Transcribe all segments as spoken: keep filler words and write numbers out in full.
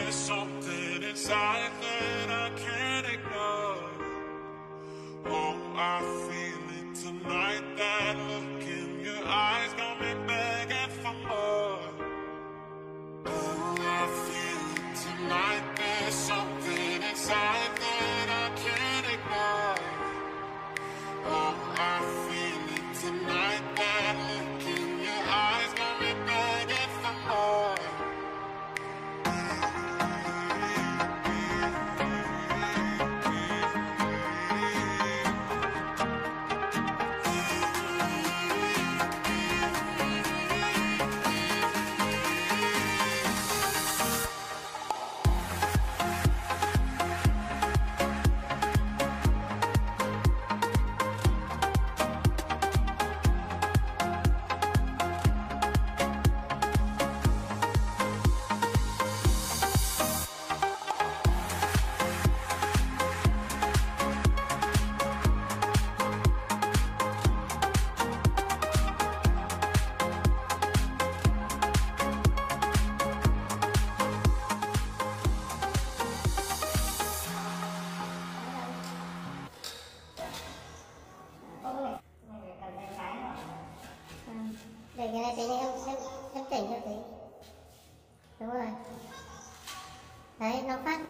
there's something inside that I can't ignore. Oh, I feel it tonight. That look in your eyes got me begging for more. Oh, I feel it tonight. There's something inside that I can't ignore. Oh, I feel it tonight. That look in your eyes got me begging for more. Để cái này tí em em em chỉnh cho tí. Đúng rồi. Đấy, nó phát.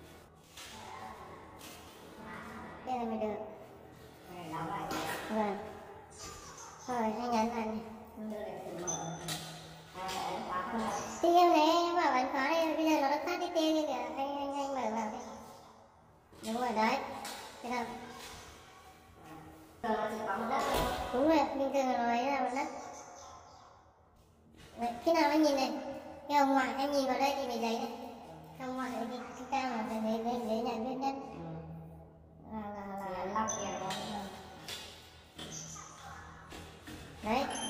Đây là mới được. Vâng. Rồi, anh nhấn lại này. Thì em thấy em bảo bắn khóa này, bây giờ nó đã phát cái tên đi kìa. Anh, anh, anh mở vào đi. Đúng rồi, đấy. Thế nào? Đúng rồi, bình thường nó ấy là mặt đất. Đấy, khi nào anh nhìn này, cái ông ngoại em nhìn vào đây thì bị giấy này, cái ông ngoại thì cái cao là phải để để để nhận biết nhất là là là là, là, là, là. Đấy.